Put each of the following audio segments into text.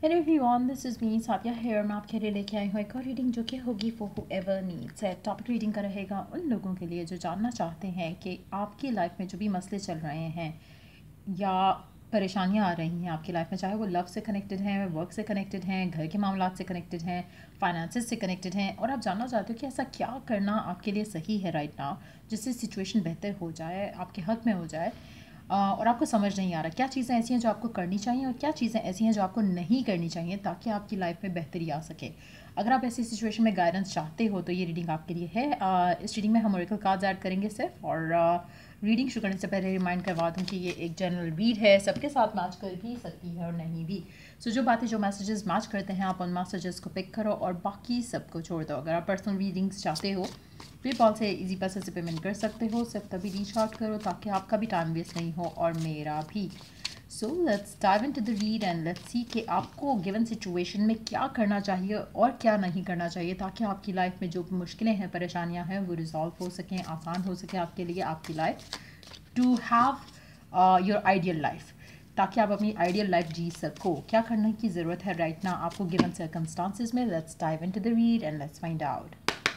Hello everyone, this is me Sadia here. मैं आपके लिए लेके आई हूँ एक और रीडिंग जो कि होगी फॉर हूएवर नीड्स है। टॉपिक रीडिंग का रहेगा उन लोगों के लिए जो जानना चाहते हैं कि आपकी लाइफ में जो भी मसले चल रहे हैं या परेशानियाँ आ रही हैं आपकी लाइफ में, चाहे वो लव से कनेक्टेड हैं, वर्क से कनेक्टेड हैं, घर के मामलात से कनेक्टेड हैं, फाइनेंसेस से कनेक्टेड हैं, और आप जानना चाहते हो कि ऐसा क्या करना आपके लिए सही है राइट नाउ जिससे सिचुएशन बेहतर हो जाए, आपके हक में हो जाए, और आपको समझ नहीं आ रहा क्या चीज़ें ऐसी हैं जो आपको करनी चाहिए और क्या चीज़ें ऐसी हैं जो आपको नहीं करनी चाहिए ताकि आपकी लाइफ में बेहतरी आ सके। अगर आप ऐसी सिचुएशन में गाइडेंस चाहते हो तो ये रीडिंग आपके लिए है। इस रीडिंग में हम ओरेकल कार्ड्स ऐड करेंगे सिर्फ, और रीडिंग शुरू करने से पहले रिमाइंड करवा दूँ कि ये एक जनरल रीड है, सबके साथ मैच कर भी सकती है और नहीं भी। सो जो बातें जो मैसेजेस मैच करते हैं आप उन मैसेजेस को पिक करो और बाकी सबको छोड़ दो। अगर आप पर्सनल रीडिंग्स चाहते हो पेपॉल से इजी पैसे से पेमेंट कर सकते हो, सिर्फ तभी रीच आउट करो ताकि आपका भी टाइम वेस्ट नहीं हो और मेरा भी। So let's dive into the read and let's see कि आपको गिवन सिचुएशन में क्या करना चाहिए और क्या नहीं करना चाहिए ताकि आपकी लाइफ में जो मुश्किलें हैं, परेशानियां हैं, वो रिजॉल्व हो सकें, आसान हो सके आपके लिए, आपकी life to have your ideal life, ताकि आप अपनी आइडियल लाइफ जी सको। क्या करने की ज़रूरत है राइट नाउ आपको गिवन सर्कमस्टांसिस में? Let's dive into the read and let's find out.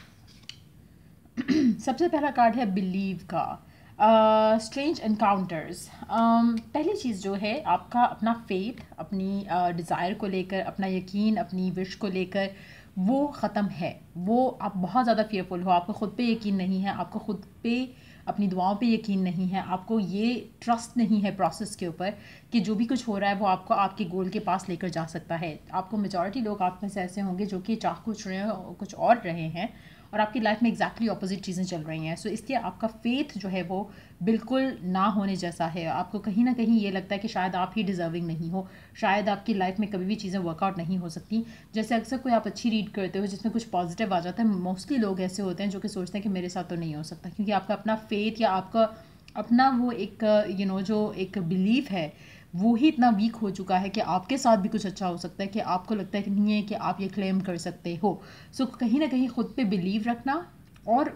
सबसे पहला कार्ड है बिलीव का, स्ट्रेंज एनकाउंटर्स। पहली चीज़ जो है आपका अपना फेथ, अपनी डिज़ायर को लेकर, अपना यकीन, अपनी विश को लेकर वो ख़त्म है। वो आप बहुत ज़्यादा फेयरफुल हो, आपको ख़ुद पे यकीन नहीं है, आपको ख़ुद पे अपनी दुआओं पे यकीन नहीं है, आपको ये ट्रस्ट नहीं है प्रोसेस के ऊपर कि जो भी कुछ हो रहा है वो आपको आपके गोल के पास लेकर जा सकता है। आपको मेजॉरिटी लोग आप में से ऐसे होंगे जो कि चाह कुछ रहे हैं, कुछ और रहे हैं, और आपकी लाइफ में एग्जैक्टली ऑपोजिट चीज़ें चल रही हैं। सो इसलिए आपका फेथ जो है वो बिल्कुल ना होने जैसा है। आपको कहीं ना कहीं ये लगता है कि शायद आप ही डिजर्विंग नहीं हो, शायद आपकी लाइफ में कभी भी चीज़ें वर्कआउट नहीं हो सकती। जैसे अक्सर कोई आप अच्छी रीड करते हो जिसमें कुछ पॉजिटिव आ जाता है, मोस्टली लोग ऐसे होते हैं जो कि सोचते हैं कि मेरे साथ तो नहीं हो सकता, क्योंकि आपका अपना फेथ या आपका अपना वो एक जो एक बिलीफ है वो ही इतना वीक हो चुका है कि आपके साथ भी कुछ अच्छा हो सकता है, कि आपको लगता है कि नहीं है कि आप ये क्लेम कर सकते हो। सो कहीं ना कहीं खुद पे बिलीव रखना और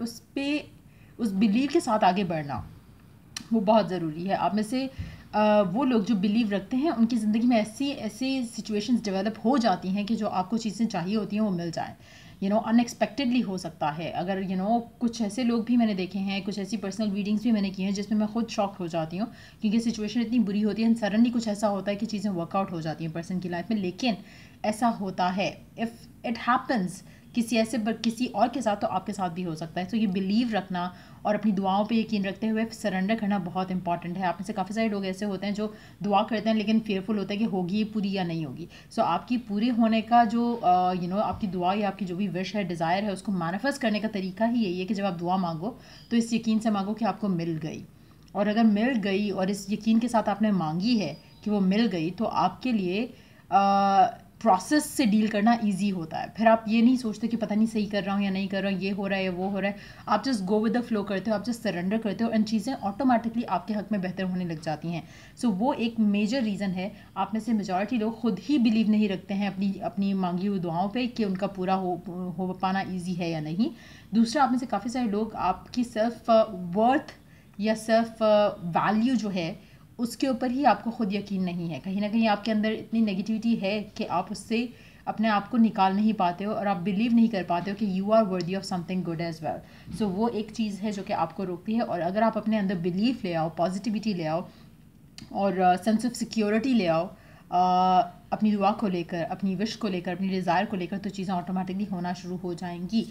उस बिलीव के साथ आगे बढ़ना वो बहुत ज़रूरी है। आप में से वो लोग जो बिलीव रखते हैं उनकी ज़िंदगी में ऐसी ऐसी सिचुएशंस डेवलप हो जाती हैं कि जो आपको चीज़ें चाहिए होती हैं वो मिल जाए। अनएक्सपेक्टेडली हो सकता है। अगर कुछ ऐसे लोग भी मैंने देखे हैं, कुछ ऐसी पर्सनल रीडिंग्स भी मैंने की हैं जिसमें मैं खुद शॉक हो जाती हूँ, क्योंकि सिचुएशन इतनी बुरी होती है, सडनली कुछ ऐसा होता है कि चीज़ें वर्कआउट हो जाती हैं पर्सन की लाइफ में। लेकिन ऐसा होता है, इफ़ इट हैपन्स किसी और के साथ, तो आपके साथ भी हो सकता है। तो ये बिलीव रखना और अपनी दुआओं पे यकीन रखते हुए सरेंडर करना बहुत इंपॉर्टेंट है। आप में से काफ़ी सारे लोग ऐसे होते हैं जो दुआ करते हैं लेकिन फेयरफुल होता है कि होगी ये पूरी या नहीं होगी। सो आपकी पूरी होने का जो आपकी दुआ या आपकी जो भी विश है, डिज़ायर है, उसको मैनिफेस्ट करने का तरीका ही यही है कि जब आप दुआ मांगो तो इस यकीन से मांगो कि आपको मिल गई। और अगर मिल गई और इस यकीन के साथ आपने मांगी है कि वो मिल गई, तो आपके लिए प्रोसेस से डील करना इजी होता है। फिर आप ये नहीं सोचते कि पता नहीं सही कर रहा हूँ या नहीं कर रहा हूँ, ये हो रहा है या वो हो रहा है। आप just go with the flow करते हो, आप जस्ट सरेंडर करते हो, एंड चीज़ें ऑटोमेटिकली आपके हक में बेहतर होने लग जाती हैं। सो वो एक मेजर रीज़न है। आप में से मेजॉरिटी लोग खुद ही बिलीव नहीं रखते हैं अपनी अपनी मांगी हुई दुआओं पे कि उनका पूरा हो पाना ईजी है या नहीं। दूसरा, आप में से काफ़ी सारे लोग आपकी सेल्फ वर्थ या सेल्फ वैल्यू जो है उसके ऊपर ही आपको खुद यकीन नहीं है। कहीं ना कहीं आपके अंदर इतनी नेगेटिविटी है कि आप उससे अपने आप को निकाल नहीं पाते हो और आप बिलीव नहीं कर पाते हो कि you are worthy of something good as well. So वो एक चीज़ है जो कि आपको रोकती है। और अगर आप अपने अंदर बिलीफ ले आओ, पॉजिटिविटी ले आओ और सेंस ऑफ सिक्योरिटी ले आओ अपनी दुआ को लेकर, अपनी विश को लेकर, अपनी डिज़ायर को लेकर, तो चीज़ें ऑटोमेटिकली होना शुरू हो जाएंगी।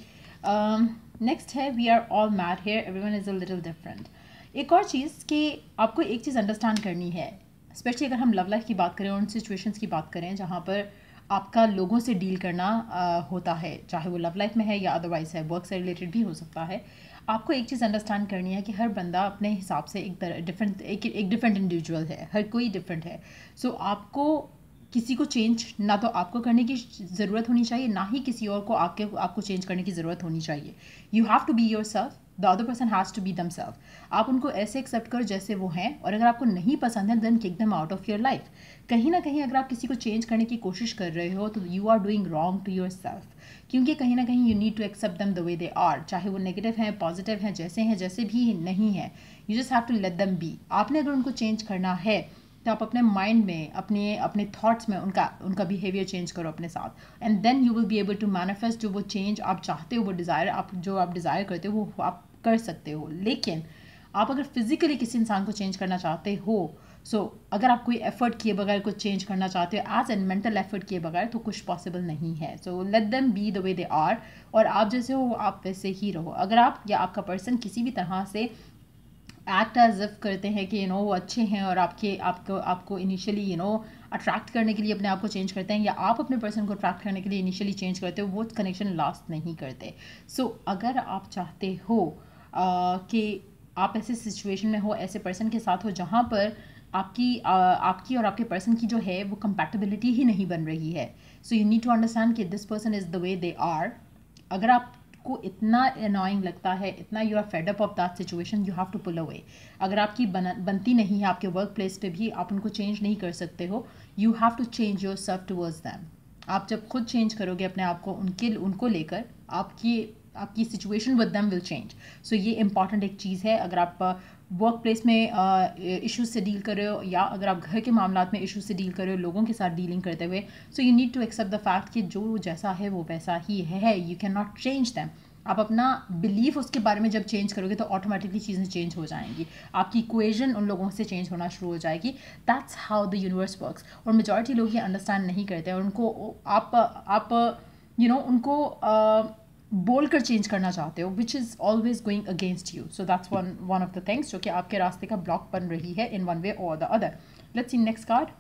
नेक्स्ट है we are all mad here, everyone is a little different. एक और चीज़ कि आपको एक चीज़ अंडरस्टैंड करनी है, स्पेशली अगर हम लव लाइफ की बात करें और उन सिचुएशंस की बात करें जहाँ पर आपका लोगों से डील करना होता है, चाहे वो लव लाइफ में है या अदरवाइज है, वर्क से रिलेटेड भी हो सकता है। आपको एक चीज़ अंडरस्टैंड करनी है कि हर बंदा अपने हिसाब से एक डिफरेंट इंडिविजुअल है, हर कोई डिफरेंट है। सो आपको किसी को चेंज ना तो आपको करने की ज़रूरत होनी चाहिए, ना ही किसी और को आपको चेंज करने की ज़रूरत होनी चाहिए। You have to be yourself, the other person has to be themself. आप उनको ऐसे एक्सेप्ट करो जैसे वो हैं, और अगर आपको नहीं पसंद है then kick them out of your life. कहीं ना कहीं अगर आप किसी को चेंज करने की कोशिश कर रहे हो तो you are doing wrong to yourself, क्योंकि कहीं ना कहीं you need to accept them the way they are, चाहे वो नेगेटिव हैं, पॉजिटिव हैं, जैसे भी नहीं है, you just have to let them be. आपने अगर उनको चेंज करना है तो आप अपने माइंड में, अपने अपने थॉट्स में उनका बिहेवियर चेंज करो अपने साथ, and then you will be able to manifest जो वो चेंज आप चाहते हो, वो डिज़ायर आप डिज़ायर करते हो वो आप कर सकते हो। लेकिन आप अगर फिजिकली किसी इंसान को चेंज करना चाहते हो, अगर आप कोई एफर्ट किए बगैर कुछ चेंज करना चाहते हो एज एन मेंटल एफर्ट किए बगैर, तो कुछ पॉसिबल नहीं है। So let them be the way they are, और आप जैसे हो आप वैसे ही रहो। अगर आप या आपका पर्सन किसी भी तरह से एक्ट एज इफ करते हैं कि वो अच्छे हैं और आपको इनिशियली अट्रैक्ट करने के लिए अपने आप को चेंज करते हैं, या आप अपने पर्सन को अट्रैक्ट करने के लिए इनिशियली चेंज करते हो, वो कनेक्शन लास्ट नहीं करते। अगर आप चाहते हो कि आप ऐसे सिचुएशन में हो, ऐसे पर्सन के साथ हो जहाँ पर आपकी और आपके पर्सन की जो है वो कंपैटिबिलिटी ही नहीं बन रही है, so you need to understand कि this person is the way they are. अगर आपको इतना अनोइंग लगता है, इतना you are fed up of that situation, you have to pull away. अगर आपकी बनती नहीं है, आपके वर्क प्लेस पे भी आप उनको चेंज नहीं कर सकते हो, you have to change yourself towards them. आप जब खुद चेंज करोगे अपने आप को उनको लेकर, आपकी situation with them will change. So ये इंपॉर्टेंट एक चीज़ है। अगर आप वर्क प्लेस में इश्यूज से डील कर रहे हो, या अगर आप घर के मामलात में इश्यूज से डील कर रहे हो, लोगों के साथ डीलिंग करते हुए, so you need to accept the fact कि जो जैसा है वो वैसा ही है, you can not change them. आप अपना बिलीफ उसके बारे में जब चेंज करोगे तो ऑटोमेटिकली चीज़ें चेंज हो जाएंगी, आपकी इक्वेशन उन लोगों से चेंज होना शुरू हो जाएगी। That's how the universe works. और मेजॉरिटी लोग ये अंडरस्टैंड नहीं करते, और उनको आप उनको बोल कर चेंज करना चाहते हो, which is always going against you. So that's one of the things जो कि आपके रास्ते का ब्लॉक बन रही है इन वन वे और the other. Let's see next card.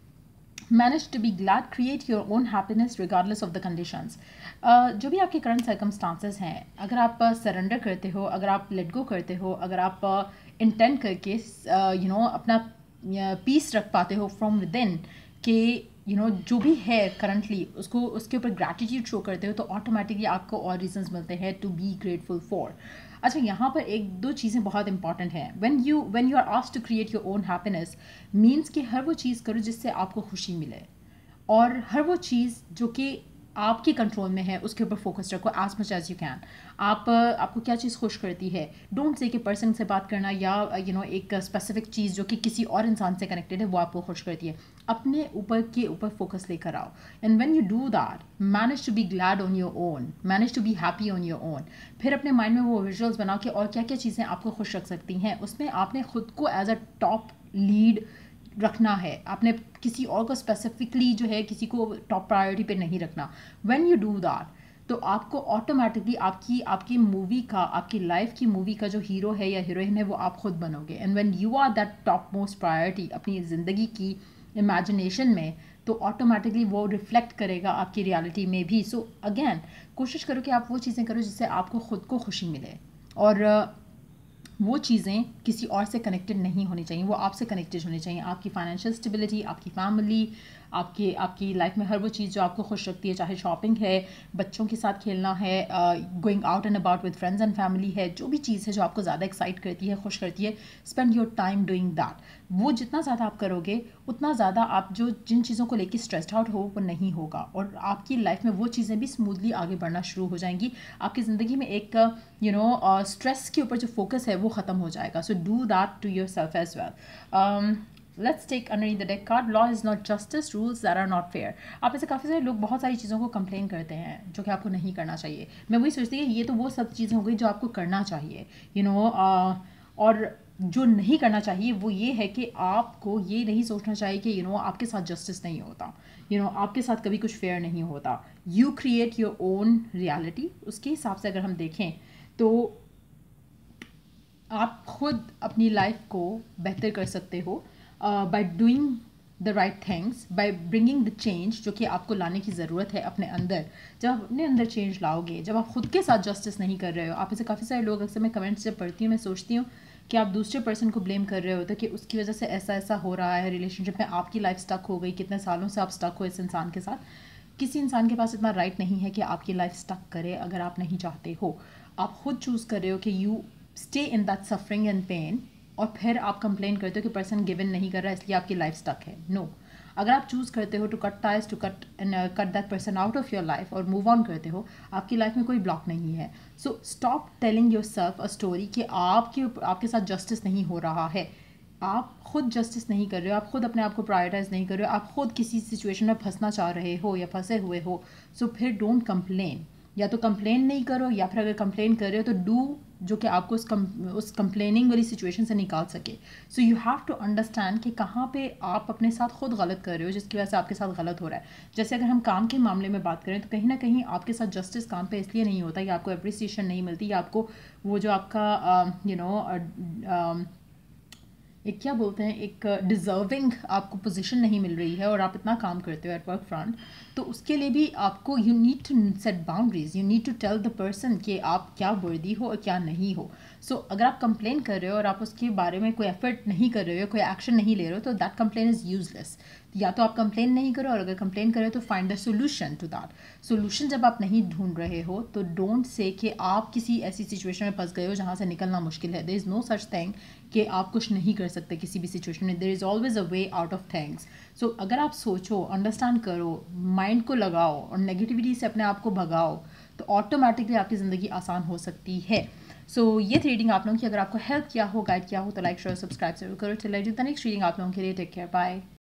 Manage to be glad, create your own happiness regardless of the conditions. जो भी आपके करंट सर्कमस्टांसेस हैं, अगर आप सरेंडर करते हो, अगर आप लेट गो करते हो, अगर आप इंटेंट करके अपना पीस रख पाते हो फ्रॉम विद इन कि जो भी है करंटली उसके ऊपर ग्रैटिट्यूड शो करते हो, तो ऑटोमेटिकली आपको और रीजंस मिलते हैं टू बी ग्रेटफुल फॉर। अच्छा, यहाँ पर एक दो चीज़ें बहुत इंपॉर्टेंट हैं। When you are asked to create your own happiness means कि हर वो चीज़ करो जिससे आपको खुशी मिले, और हर वो चीज़ जो कि आपके कंट्रोल में है उसके ऊपर फोकस रखो as much as you can. आपको क्या चीज़ खुश करती है, डोंट से कि पर्सन से बात करना या एक स्पेसिफिक चीज़ जो कि किसी और इंसान से कनेक्टेड है वो आपको खुश करती है, अपने ऊपर फोकस लेकर आओ। And when you do that, manage to be glad on your own, manage to be happy on your own. फिर अपने माइंड में वो विजुअल्स बनाओ कि और क्या क्या चीज़ें आपको खुश रख सकती हैं। उसमें आपने खुद को एज अ टॉप लीड रखना है, आपने किसी और को स्पेसिफिकली जो है किसी को टॉप प्रायोरिटी पे नहीं रखना। व्हेन यू डू दैट, तो आपको ऑटोमेटिकली आपकी मूवी का, आपकी लाइफ की मूवी का जो हीरो है या हीरोइन है वो आप खुद बनोगे। And when you are that top most priority अपनी ज़िंदगी की इमेजिनेशन में, तो ऑटोमेटिकली वो रिफ्लेक्ट करेगा आपकी रियलिटी में भी। सो अगेन कोशिश करो कि आप वो चीज़ें करो जिससे आपको खुद को खुशी मिले, और वो चीज़ें किसी और से कनेक्टेड नहीं होनी चाहिए, वो आपसे कनेक्टेड होनी चाहिए। आपकी फाइनेंशियल स्टेबिलिटी, आपकी फैमिली, आपकी लाइफ में हर वो चीज़ जो आपको खुश रखती है, चाहे शॉपिंग है, बच्चों के साथ खेलना है, going out and about with friends and family है, जो भी चीज़ है जो आपको ज़्यादा एक्साइट करती है, खुश करती है, spend your time doing that. वो जितना ज़्यादा आप करोगे उतना ज़्यादा आप जिन चीज़ों को लेकर स्ट्रेस्ड आउट हो वो नहीं होगा, और आपकी लाइफ में वो चीज़ें भी स्मूथली आगे बढ़ना शुरू हो जाएंगी। आपकी ज़िंदगी में एक स्ट्रेस के ऊपर जो फोकस है वो ख़त्म हो जाएगा। So do that to yourself as well. Let's take underneath the deck card, law is not justice, rules that are not fair. आप ऐसे काफ़ी सारे लोग बहुत सारी चीज़ों को कंप्लेन करते हैं जो कि आपको नहीं करना चाहिए। मैं वही सोचती हूँ ये तो वो सब चीज़ें हो गई जो आपको करना चाहिए, और जो नहीं करना चाहिए वो ये है कि आपको ये नहीं सोचना चाहिए कि आपके साथ जस्टिस नहीं होता, आपके साथ कभी कुछ फेयर नहीं होता। You create your own reality. उसके हिसाब से अगर हम देखें तो आप खुद अपनी लाइफ को बेहतर कर सकते हो by doing the right things, by bringing the change जो कि आपको लाने की ज़रूरत है अपने अंदर। जब आप अपने अंदर चेंज लाओगे, जब आप खुद के साथ जस्टिस नहीं कर रहे हो, आप ऐसे काफ़ी सारे लोग, अक्सर मैं कमेंट्स जब पढ़ती हूँ मैं सोचती हूँ कि आप दूसरे पर्सन को ब्लेम कर रहे हो तो कि उसकी वजह से ऐसा ऐसा हो रहा है रिलेशनशिप में, आपकी लाइफ स्टक हो गई, कितने सालों से आप स्टक हो इस इंसान के साथ। किसी इंसान के पास इतना राइट नहीं है कि आपकी लाइफ स्टक करे अगर आप नहीं चाहते हो। आप खुद चूज़ कर रहे हो कि you stay in that suffering and pain, और फिर आप कंप्लेन करते हो कि पर्सन गिवन नहीं कर रहा इसलिए आपकी लाइफ स्टक है। नो, अगर आप चूज़ करते हो to cut ties, to cut that person out of your life और मूव ऑन करते हो, आपकी लाइफ में कोई ब्लॉक नहीं है। So stop telling yourself a story कि आपके साथ जस्टिस नहीं हो रहा है। आप खुद जस्टिस नहीं कर रहे हो, आप खुद अपने आप को प्रायोरिटाइज नहीं कर रहे हो, आप खुद किसी सिचुएशन में फंसना चाह रहे हो या फंसे हुए हो, सो फिर डोंट कंप्लेन। या तो कंप्लेन नहीं करो, या फिर अगर कंप्लेन कर रहे हो तो डू जो कि आपको उस कंप्लेनिंग वाली सिचुएशन से निकाल सके। So you have to understand कि कहाँ पे आप अपने साथ खुद गलत कर रहे हो जिसकी वजह से आपके साथ गलत हो रहा है। जैसे अगर हम काम के मामले में बात करें तो कहीं ना कहीं आपके साथ जस्टिस काम पे इसलिए नहीं होता या आपको अप्रिसिएशन नहीं मिलती या आपको वो जो आपका एक क्या बोलते हैं, एक डिज़र्विंग आपको पोजीशन नहीं मिल रही है और आप इतना काम करते हो एट वर्क फ्रंट, तो उसके लिए भी आपको you need to set boundaries, you need to tell the person कि आप क्या वर्दी हो और क्या नहीं हो। सो अगर आप कंप्लेन कर रहे हो और आप उसके बारे में कोई एफर्ट नहीं कर रहे हो, कोई एक्शन नहीं ले रहे हो, तो दैट कंप्लेन इज़ यूजलेस। या तो आप कंप्लेन नहीं करो, और अगर कंप्लेन करो तो find the solution to that. Solution जब आप नहीं ढूंढ रहे हो तो डोंट से कि आप किसी ऐसी सिचुएशन में फंस गए हो जहाँ से निकलना मुश्किल है। There is no such thing कि आप कुछ नहीं कर सकते किसी भी सिचुएशन में। There is always a way out of things. So अगर आप सोचो, अंडरस्टैंड करो, माइंड को लगाओ और नेगेटिविटी से अपने आप को भगाओ, तो ऑटोमेटिकली आपकी ज़िंदगी आसान हो सकती है। सो ये थी रीडिंग आप लोगों की। अगर आपको हेल्प किया हो, गाइड किया हो, तो लाइक शेयर सब्सक्राइब जरूर करो। Till I do the next reading आप लोगों के लिए, टेक केयर, बाय।